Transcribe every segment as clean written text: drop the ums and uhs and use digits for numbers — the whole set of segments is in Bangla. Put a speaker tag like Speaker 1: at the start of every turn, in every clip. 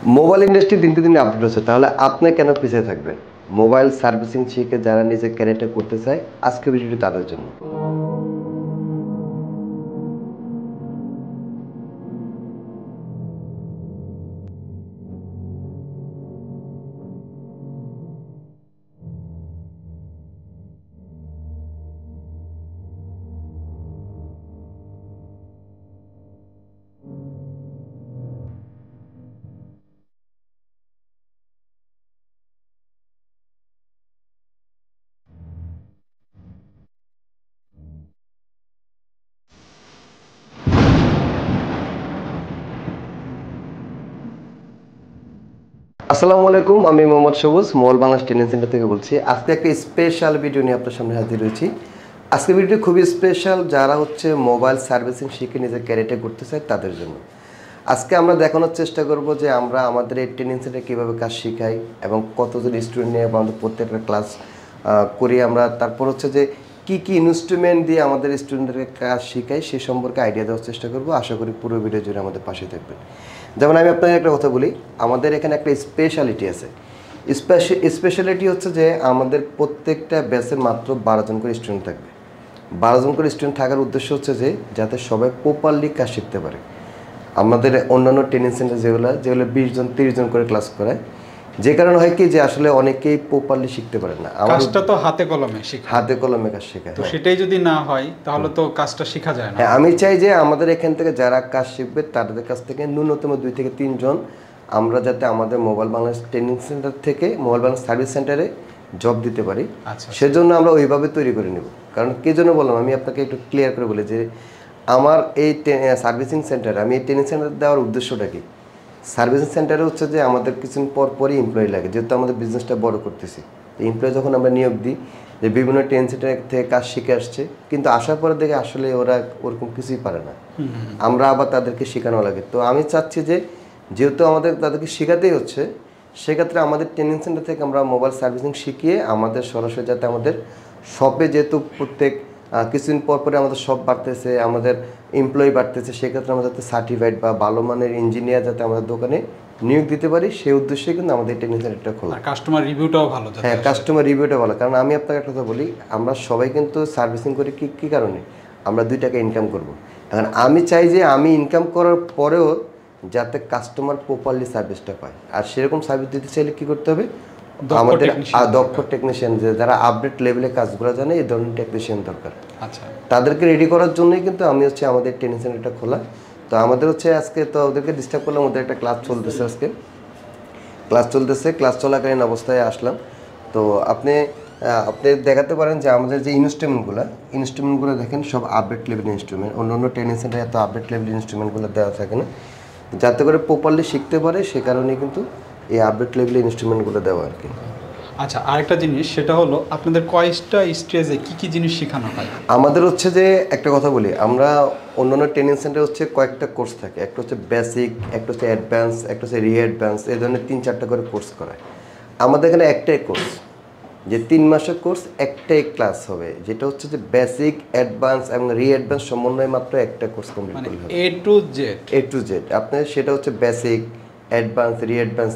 Speaker 1: মোবাইল ইন্ডাস্ট্রি দিনকে দিন আপডেট হচ্ছে, তাহলে আপনি কেন পিছিয়ে থাকবেন? মোবাইল সার্ভিসিং শিখে যারা নিজের ক্যারিয়ারটা করতে চায়, আজকে ভিডিওটি তাদের জন্য। আসসালামু আলাইকুম, আমি মোহাম্মদ সবুজ মোবাইল বাংলাদেশ ট্রেনিং সেন্টার থেকে বলছি। আজকে একটা স্পেশাল ভিডিও নিয়ে আপনার সামনে হাজির হয়েছি। আজকে ভিডিওটি খুবই স্পেশাল যারা মোবাইল সার্ভিসিং শিখে নিজের ক্যারিয়ারটা করতে চায় তাদের জন্য। আজকে আমরা দেখানোর চেষ্টা করব যে আমরা আমাদের এই ট্রেনিং সেন্টারে কীভাবে কাজ শিখাই এবং কতজন স্টুডেন্ট নিয়ে আমাদের প্রত্যেকটা ক্লাস করি আমরা। তারপর যে কী কী ইনস্ট্রুমেন্ট দিয়ে আমাদের স্টুডেন্টদেরকে কাজ শিখাই সে সম্পর্কে আইডিয়া দেওয়ার চেষ্টা করব। আশা করি পুরো ভিডিও জুড়ে আমাদের পাশে থাকবেন। যেমন আমি আপনাকে একটা কথা বলি, আমাদের এখানে একটা স্পেশালিটি আছে। স্পেশালিটি যে আমাদের প্রত্যেকটা ব্যাচের মাত্র 12 জন করে স্টুডেন্ট থাকবে। 12 জন করে স্টুডেন্ট থাকার উদ্দেশ্য যে যাতে সবাই প্রপারলি কাজ শিখতে পারে। আমাদের অন্যান্য ট্রেনিং সেন্টার যেগুলো 20 জন 30 জন করে ক্লাস করায়, যে কারণে হয় কি যে আসলে অনেকেই প্রপারলি শিখতে পারে না।
Speaker 2: কাজটা তো হাতে কলমে শেখা,
Speaker 1: হাতে কলমে কাজ শেখায়।
Speaker 2: তো সেটাই যদি না হয় তাহলে তো কাজটা শেখা যায় না।
Speaker 1: হ্যাঁ, আমি চাই যে আমাদের এখান থেকে যারা কাজ শিখবে তাদের কাছ থেকে ন্যূনতম 2 থেকে 3 জন আমরা যাতে আমাদের মোবাইল বাংলাদেশ ট্রেনিং সেন্টার থেকে মোবাইল বাংলাদেশ সার্ভিস সেন্টারে জব দিতে পারি। সেজন্য আমরা ওইভাবে তৈরি করে নেব। কারণ কে জন্য বললাম, আমি আপনাকে একটু ক্লিয়ার করে বলি যে আমার এই সার্ভিসিং সেন্টারে আমি এই ট্রেনিং সেন্টার দেওয়ার উদ্দেশ্যটা কি। সার্ভিসিং সেন্টারে যে আমাদের কিছুদিন পরই এমপ্লয়ি লাগে, যেহেতু আমাদের বিজনেসটা বড় করতেছি। এমপ্লয়ি যখন আমরা নিয়োগ দিই যে বিভিন্ন ট্রেনিং সেন্টার থেকে কাজ শিখে আসছে, কিন্তু আসার পরে দেখে আসলে ওরা ওরকম কিছুই পারে না, আমরা আবার তাদেরকে শেখানো লাগে। তো আমি চাচ্ছি যে যেহেতু আমাদের তাদেরকে শেখাতেই হচ্ছে, সেক্ষেত্রে আমাদের ট্রেনিং সেন্টার থেকে আমরা মোবাইল সার্ভিসিং শিখিয়ে আমাদের সরাসরি যাতে আমাদের শপে, যেহেতু প্রত্যেক কিছুদিন পরে আমাদের শপ বাড়তেছে, আমাদের এমপ্লয়ি বাড়তেছে, সেক্ষেত্রে আমরা যাতে সার্টিফাইড বা ভালো মানের ইঞ্জিনিয়ার যাতে আমাদের দোকানে নিয়োগ দিতে পারি, সেই উদ্দেশ্যে কিন্তু আমাদের ট্রেনিং সেন্টারটা খোলা।
Speaker 2: কাস্টমার রিভিউটাও ভালো।
Speaker 1: হ্যাঁ, কাস্টমার রিভিউটা ভালো। কারণ আমি আপনাকে একটা কথা বলি, আমরা সবাই কিন্তু সার্ভিসিং করি কী কারণে? আমরা 2 টাকা ইনকাম করব। এখন আমি চাই যে আমি ইনকাম করার পরেও যাতে কাস্টমার প্রপারলি সার্ভিসটা পায়। আর সেরকম সার্ভিস দিতে চাইলে কী করতে হবে? আমাদের দক্ষ টেকনিশিয়ান, যারা আপডেট লেভেলে কাজগুলো জানে, এই ধরনের টেকনিশিয়ান দরকার।
Speaker 2: আচ্ছা,
Speaker 1: তাদেরকে রেডি করার জন্যই কিন্তু আমি আমাদের ট্রেনিং সেন্টারটা খোলা। তো আমাদের আজকে তো ওদেরকে ডিস্টার্ব করলাম, ওদের একটা ক্লাস চলতেছে, আজকে ক্লাস চলতেছে। ক্লাস চলাকালীন অবস্থায় আসলাম। তো আপনি দেখাতে পারেন যে আমাদের যে ইনস্ট্রুমেন্টগুলো দেখেন, সব আপডেট লেভেল ইনস্ট্রুমেন্ট। অন্য ট্রেনিং সেন্টারে এত আপডেট লেভেল ইনস্ট্রুমেন্টগুলো দেওয়া থাকে না, যাতে করে প্রপারলি শিখতে পারে। সে কারণেই কিন্তু এই আপডেট লেভেল ইনস্ট্রুমেন্টগুলো দেওয়া আর কি।
Speaker 2: আচ্ছা, আরেকটা জিনিস, সেটা হলো আপনাদের কয়টা স্টেজে কি কি জিনিস শেখানো হয়?
Speaker 1: আমাদের যে একটা কথা বলি, আমরা অন্যান্য ট্রেনিং সেন্টারে কয়েকটা কোর্স থাকে। একটা বেসিক, একটা অ্যাডভান্স, একটা রি অ্যাডভান্স, এই ধরনের 3-4টা করে কোর্স করায়। আমাদের এখানে একটাই কোর্স, যে 3 মাসের কোর্স, একটাই ক্লাস হবে, যেটা যে বেসিক, অ্যাডভান্স এবং রি অ্যাডভান্স সমন্বয়ে মাত্র একটা কোর্স কমপ্লিট করতে হবে। এ টু জেড আপনার সেটা বেসিক, অ্যাডভান্স, রি অ্যাডভান্স,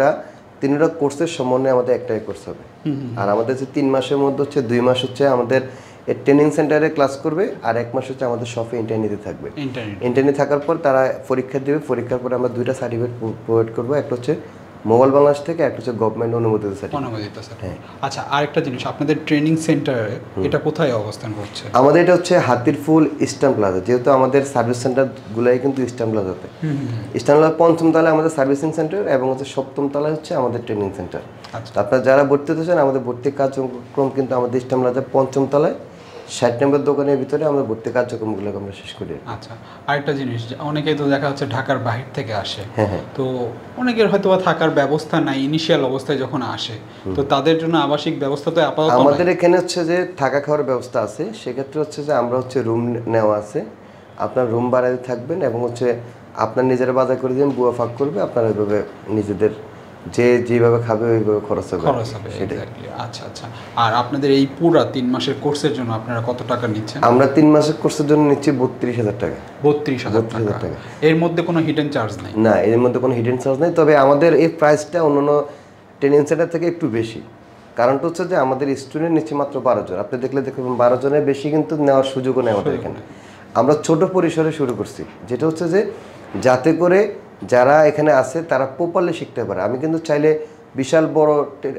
Speaker 1: তিনটা কোর্সের সমন্বয়ে আমাদের একটাই কোর্স হবে। আর আমাদের 3 মাসের মধ্যে 2 মাস আমাদের ট্রেনিং সেন্টারে ক্লাস করবে, আর 1 মাস আমাদের শপে ইন্টারনিতে থাকবে। ইন্টারনি থাকার পর তারা পরীক্ষা দেবে। পরীক্ষার পরে আমরা 2টা সার্টিফিকেট প্রোভাইড করবো। একটা মোবাইল বাংলাদেশ থেকে, একটা গভর্নমেন্ট অনুমোদিত সার্টিফিকেট।
Speaker 2: আচ্ছা, আরেকটা জিনিস, আপনাদের ট্রেনিং সেন্টারে এটা কোথায় অবস্থান করছে?
Speaker 1: আমাদের এটা হাতিরপুল ইস্টার্ন প্লাজা। যেহেতু আমাদের সার্ভিস সেন্টারগুলাই কিন্তু ইস্টার্ন প্লাজাতে। ইস্টার্ন প্লাজা 5ম তলায় আমাদের সার্ভিসিং সেন্টার এবং 7ম তলায় আমাদের ট্রেনিং সেন্টার। আপনারা যারা ভর্তি হতে চান, আমাদের ভর্তি কার্যক্রম কিন্তু আমাদের ইস্টার্ন প্লাজা 5ম তলায় 60 নম্বর দোকানের ভিতরে আমরা ভর্তি কার্যক্রমগুলো আমরা শেষ করি।
Speaker 2: আচ্ছা, আরেকটা জিনিস, অনেকেই তো দেখা যাচ্ছে ঢাকার বাহির থেকে আসে।
Speaker 1: হ্যাঁ,
Speaker 2: তো অনেকের হয়তো থাকার ব্যবস্থা নাই ইনিশিয়াল অবস্থায় যখন আসে, তো তাদের জন্য আবাসিক ব্যবস্থা তো আপাতত
Speaker 1: আমাদের এখানে যে থাকা খাওয়ার ব্যবস্থা আছে। সেক্ষেত্রে যে আমরা রুম নেওয়া আছে। আপনার রুম ভাড়ায় থাকবেন এবং আপনার নিজের বাজার করে দিন, বুয়া ফাঁক করবে, আপনারা ওইভাবে নিজেদের যে যেভাবে খাবে ওইভাবে খরচ হবে
Speaker 2: সেটাই। আচ্ছা আচ্ছা। আর আপনাদের এই পুরো 3 মাসের কোর্সের জন্য আপনারা কত টাকা নিচ্ছেন?
Speaker 1: আমরা 3 মাসের কোর্সের জন্য নিচ্ছি 32,000 টাকা।
Speaker 2: 32,000 টাকা। এর মধ্যে কোনো হিডেন চার্জ নেই?
Speaker 1: না, এর মধ্যে কোনো হিডেন চার্জ নেই। তবে আমাদের এই প্রাইসটা অন্যান্য ট্রেনিং সেন্টার থেকে একটু বেশি। কারণটা হচ্ছে যে আমাদের স্টুডেন্ট নিচ্ছে মাত্র 12 জন। আপনি দেখলে দেখবেন 12 জনের বেশি কিন্তু নেওয়ার সুযোগও নেই আমাদের এখানে। আমরা ছোট পরিসরে শুরু করছি, যেটা হচ্ছে যে যাতে করে যারা এখানে আছে তারা প্রপারলি শিখতে পারে। আমি কিন্তু চাইলে বিশাল বড়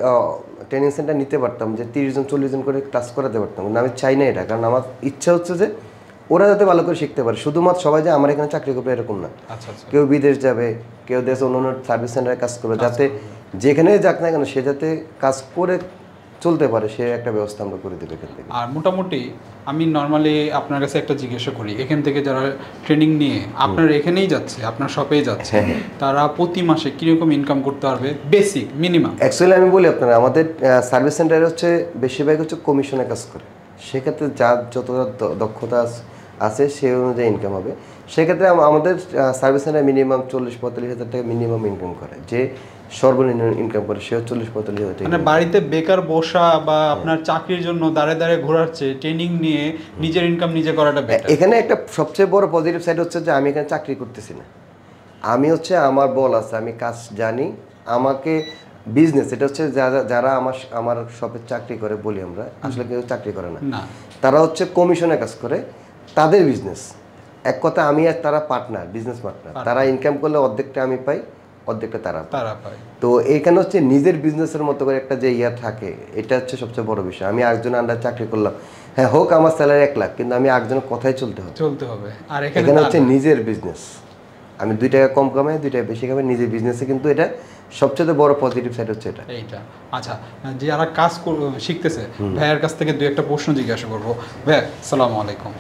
Speaker 1: ট্রেনিং সেন্টার নিতে পারতাম, যে 30 জন 40 জন করে ক্লাস করাতে পারতাম, কিন্তু আমি চাই না এটা। কারণ আমার ইচ্ছা হচ্ছে যে ওরা যাতে ভালো করে শিখতে পারে। শুধুমাত্র সবাই যে আমার এখানে চাকরি করবে এরকম না। কেউ বিদেশ যাবে, কেউ দেশে অন্য সার্ভিস সেন্টারে কাজ করবে, যাতে যেখানে যাক না কেন সে যাতে কাজ করে চলতে পারে, সে একটা ব্যবস্থা আমরা করে দেবো এখান থেকে।
Speaker 2: আর মোটামুটি আমি নর্মালি আপনার কাছে একটা জিজ্ঞাসা করি, এখান থেকে যারা ট্রেনিং নিয়ে আপনার এখানেই যাচ্ছে, আপনার শপেই যাচ্ছে, তারা প্রতি মাসে কীরকম ইনকাম করতে পারবে বেসিক মিনিমাম?
Speaker 1: অ্যাকচুয়ালি আমি বলি আপনারা, আমাদের সার্ভিস সেন্টারে হচ্ছে বেশিরভাগ হচ্ছে কমিশনে কাজ করে। সেক্ষেত্রে যার যতটা দক্ষতা আছে সেই অনুযায়ী ইনকাম হবে। সেক্ষেত্রে আমাদের সার্ভিস সেন্টারে মিনিমাম 40-45 হাজার টাকা মিনিমাম ইনকাম করে। যে সর্বনিম্ন ইনকাম করে সেও 40-45 হাজার টাকা।
Speaker 2: মানে বাড়িতে বেকার বসা বা আপনার চাকরির জন্য দাঁড়ে দাঁড়ে ঘোরাচ্ছে, ট্রেনিং নিয়ে নিজের ইনকাম নিজে করাটা বেটার।
Speaker 1: এখানে একটা সবচেয়ে বড় পজিটিভ সাইড হচ্ছে যে আমি এখানে চাকরি করতেছি না। আমি হচ্ছে আমার বল আছে, আমি কাজ জানি, আমাকে বিজনেস, এটা হচ্ছে যারা আমার শপে চাকরি করে বলি আমরা, আসলে কেউ চাকরি করে না, তারা হচ্ছে কমিশনে কাজ করে, তাদের বিজনেস। এক কথা আমি আর তারা পার্টনার, বিজনেস পার্টনার। তারা ইনকাম করলে অর্ধেকটা আমি পাই, অর্ধেকটা তারা পায়। তো এইখানে হচ্ছে নিজের বিজনেসের মতো করে একটা যে ইয়া থাকে, এটা হচ্ছে সবচেয়ে বড় বিষয়। আমি একজন আন্ডার চাকরি করলাম, হ্যাঁ হোক আমার স্যালারি 1 লাখ, কিন্তু আমি একজনের কথাই চলতে হবে। আর এখানে হচ্ছে নিজের বিজনেস, আমি 2 টাকা কম কামাই, 2 টাকা বেশি কামাই নিজের বিজনেসে, কিন্তু এটা সবচেয়ে বড় পজিটিভ সাইড হচ্ছে এটা।
Speaker 2: আচ্ছা, যারা কাজ শিখতেছে ভাইয়ার কাছ থেকে 2-1টা প্রশ্ন জিজ্ঞাসা করবো। ভাইয়া আসসালামু আলাইকুম।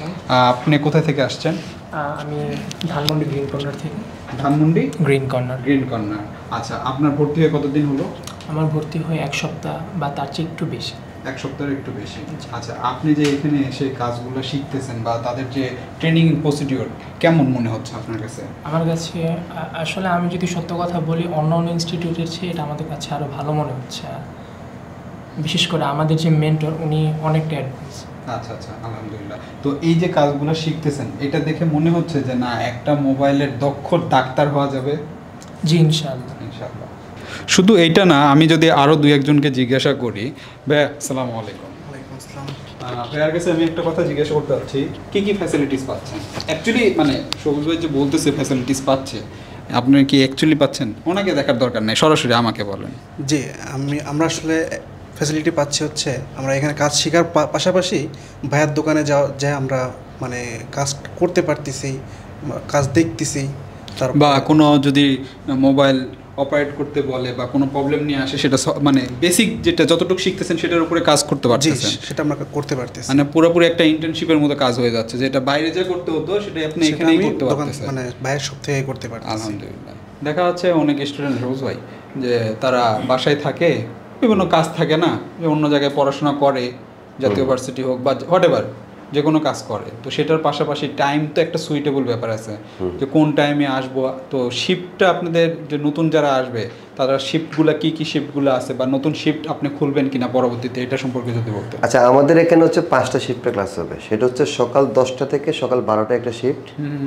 Speaker 2: আপনি কোথা থেকে আসছেন?
Speaker 3: আমি ধানমন্ডি গ্রিন কর্নার থেকে।
Speaker 2: Dhanmondi
Speaker 3: green corner.
Speaker 2: আচ্ছা, আপনার ভর্তি হয়ে কতদিন হলো?
Speaker 3: আমার ভর্তি হয়ে 1 সপ্তাহ বা তার চেয়ে একটু বেশি।
Speaker 2: 1 সপ্তাহের একটু বেশি। আচ্ছা, আপনি যে এখানে এসে কাজগুলো শিখতেছেন বা তাদের যে ট্রেনিং প্রসিডিওর কেমন মনে হচ্ছে আপনার কাছে?
Speaker 3: আমার কাছে আসলে আমি যদি সত্য কথা বলি, অন্য ইনস্টিটিউটের চেয়ে এটা আমাদের কাছে আরও ভালো মনে হচ্ছে। বিশেষ করে আমাদের যে মেন্টর, উনি অনেকটা অ্যাডভান্স।
Speaker 2: আচ্ছা আচ্ছা, আলহামদুলিল্লাহ। তো এই যে কাজগুলো শিখতেছেন, এটা দেখে মনে হচ্ছে যে না একটা মোবাইলের দক্ষ ডাক্তার হওয়া যাবে?
Speaker 3: জি ইনশাআল্লাহ।
Speaker 2: শুধু এইটা না, আমি যদি আরও 2-1জনকে জিজ্ঞাসা করি। ভাইয়া আসসালামু আলাইকুম। ভাইয়ার কাছে আমি একটা কথা জিজ্ঞাসা করতে চাচ্ছি, কী ফ্যাসিলিটিস পাচ্ছেন অ্যাকচুয়ালি? মানে সবুজ ভাই যে বলতেছে ফ্যাসিলিটিস পাচ্ছে, আপনি কি অ্যাকচুয়ালি পাচ্ছেন? ওনাকে দেখার দরকার নেই, সরাসরি আমাকে বলেন।
Speaker 4: জি, আমরা আসলে ফ্যাসিলিটি পাচ্ছি হচ্ছে, আমরা এখানে কাজ শেখার পাশাপাশি ভাইয়ার দোকানে যা আমরা মানে কাজ করতে পারতেছি, কাজ দেখতেছি।
Speaker 2: বা কোনো যদি মোবাইল অপারেট করতে বলে বা কোনো প্রবলেম নিয়ে আসে, সেটা মানে বেসিক যেটা যতটুকু শিখতেছেন সেটার উপরে কাজ করতে পারতেছেন।
Speaker 4: সেটা আমরা করতে পারতেছি,
Speaker 2: মানে পুরোপুরি একটা ইন্টার্নশিপের মতো কাজ হয়ে যাচ্ছে, যেটা বাইরে যা করতে হতো সেটা আপনি এখানেই করতে পারতেছেন,
Speaker 4: মানে বাইরের সব থেকে করতে পারতেছি।
Speaker 2: আলহামদুলিল্লাহ। দেখা যাচ্ছে অনেক স্টুডেন্ট রোজ ভাই যে তারা বাসায় থাকে, বিভিন্ন কাজ থাকে না, যে অন্য জায়গায় পড়াশোনা করে, জাতীয় ভার্সিটি হোক বা হোয়াটএভার, যে কোনো কাজ করে, তো সেটার পাশাপাশি টাইম তো একটা সুইটেবল ব্যাপার আছে, যে কোন টাইমে আসবো। তো শিফটটা আপনাদের যে নতুন যারা আসবে, তারা শিফটগুলো কী শিফটগুলো আছে, বা নতুন শিফট আপনি খুলবেন কিনা পরবর্তীতে, এটা সম্পর্কে যদি বলতেন।
Speaker 1: আচ্ছা, আমাদের এখানে হচ্ছে 5টা শিফটে ক্লাস হবে। সেটা হচ্ছে সকাল 10টা থেকে সকাল 12টা একটা শিফট,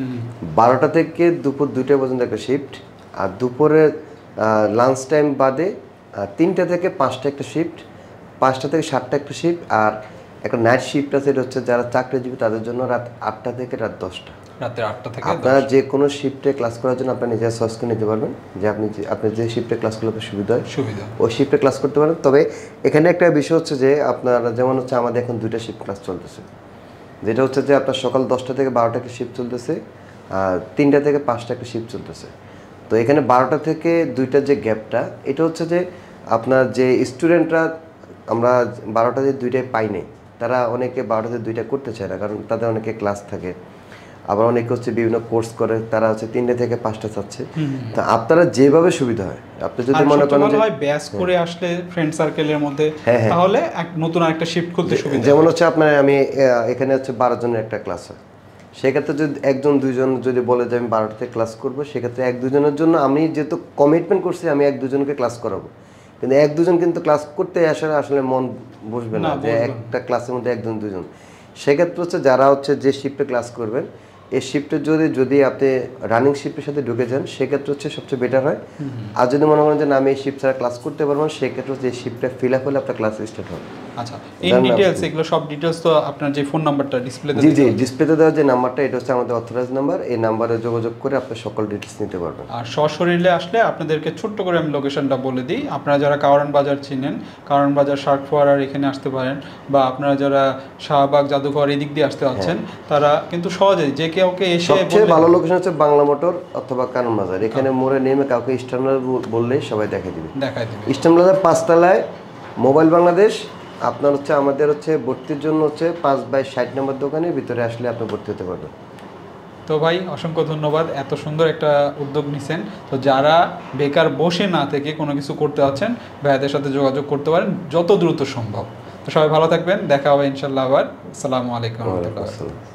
Speaker 1: 12টা থেকে দুপুর 2টা পর্যন্ত একটা শিফট, আর দুপুরে লাঞ্চ টাইম বাদে 3টা থেকে 5টা একটা শিফট, 5টা থেকে 7টা একটা শিফট, আর একটা নাইট শিফট আছে। এটা হচ্ছে যারা চাকরিজীবী তাদের জন্য রাত 8টা থেকে রাত 10টা।
Speaker 2: রাতে 8টা থেকে
Speaker 1: আপনারা যে কোনো শিফটে ক্লাস করার জন্য আপনার নিজের চয়েস করে নিতে পারবেন, যে আপনি যে শিফটে ক্লাস করলে আপনার সুবিধা ওই শিফটে ক্লাস করতে পারেন। তবে এখানে একটা বিষয় হচ্ছে যে আপনারা যেমন হচ্ছে আমাদের এখন 2টা শিফট ক্লাস চলতেছে, যেটা হচ্ছে যে আপনার সকাল 10টা থেকে 12টা একটা শিফট চলতেছে, আর 3টা থেকে 5টা একটা শিফট চলতেছে। তো এখানে 12টা থেকে 2টার যে গ্যাপটা, এটা হচ্ছে যে আপনার যে স্টুডেন্টরা আমরা 12টা থেকে 2টায় পাই নাই, তারা অনেকে 12টা থেকে 2টা করতে চায় না, কারণ তাদের অনেকে ক্লাস থাকে। আবার অনেকে হচ্ছে বিভিন্ন কোর্স করে, তারা হচ্ছে 3টে থেকে 5টা চাচ্ছে। তো আপনারা যেভাবে সুবিধা হয়, আপনি যদি মনে করেন যে
Speaker 2: ব্যাচ করে আসলে ফ্রেন্ড সার্কেলের মধ্যে, তাহলে নতুন আরেকটা শিফট করতে সুবিধা।
Speaker 1: যেমন হচ্ছে আপনার আমি এখানে হচ্ছে 12 জনের একটা ক্লাস হয়, সেক্ষেত্রে যদি একজন দুইজন যদি বলে যে আমি 12টা থেকে ক্লাস করবো, সেক্ষেত্রে এক দুজনের জন্য আমি যেহেতু কমিটমেন্ট করছি আমি এক দুজনকে ক্লাস করাবো, কিন্তু এক দুজন কিন্তু ক্লাস করতে আসলে আসলে মন বসবে না যে একটা ক্লাসের মধ্যে একজন দুজন। সেক্ষেত্রে হচ্ছে যারা হচ্ছে যে শিফটে ক্লাস করবেন, এই শিফটে যদি আপনি রানিং শিফটের সাথে ঢুকে যান, সেক্ষেত্রে হচ্ছে সবচেয়ে বেটার হয়। আর যদি মনে করেন যে না আমি এই শিফট ছাড়া ক্লাস করতে পারবো, সেক্ষেত্রে হচ্ছে এই শিফটটা ফিল আপ হলে আপনার ক্লাস স্টার্ট হবে।
Speaker 2: আচ্ছা, ইন ডিটেইলস এগুলো সব ডিটেইলস তো আপনার যে ফোন নাম্বারটা ডিসপ্লেতে
Speaker 1: জি জি ডিসপ্লেতে দেওয়া যে নাম্বারটা, এটা হচ্ছে আমাদের অথরাইজ নাম্বার। এই নাম্বারে যোগাযোগ করে আপনি সকল ডিটেইলস নিতে পারবেন।
Speaker 2: আর সশরীরে আসলে আপনাদেরকে ছোট্ট করে আমি লোকেশনটা বলে দিই। আপনারা যারা কারওয়ান বাজার চিনেন, কারওয়ান বাজার শার্ক ফোয়ারার এখানে আসতে পারেন, বা আপনারা যারা শাহবাগ জাদুঘর এদিক দিয়ে আসতে যাচ্ছেন তারা কিন্তু সহজেই যে কাউকে এসে
Speaker 1: সবচেয়ে ভালো লোকেশন হচ্ছে বাংলা মোটর অথবা কারওয়ান বাজার। এখানে মোড়ে নেমে কাউকে ইস্টার্ন বললেই সবাই দেখাই দিবে। ইস্টার্ন বাজার 5 তলায় মোবাইল বাংলাদেশ। আপনার হচ্ছে আমাদের হচ্ছে ভর্তির জন্য হচ্ছে 5/60 নম্বর দোকানের ভিতরে আসলে আপনি ভর্তি হতে পারবেন।
Speaker 2: তো ভাই অসংখ্য ধন্যবাদ, এত সুন্দর একটা উদ্যোগ নিছেন। তো যারা বেকার বসে না থেকে কোনো কিছু করতে যাচ্ছেন, ভাইয়াদের সাথে যোগাযোগ করতে পারেন যত দ্রুত সম্ভব। তো সবাই ভালো থাকবেন, দেখা হবে ইনশাল্লাহ আবার। আসসালামু আলাইকুম।